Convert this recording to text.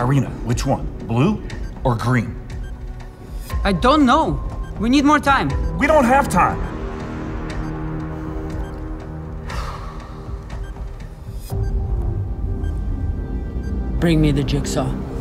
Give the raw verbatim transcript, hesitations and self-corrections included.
Irina, which one? Blue or green? I don't know. We need more time. We don't have time. Bring me the jigsaw.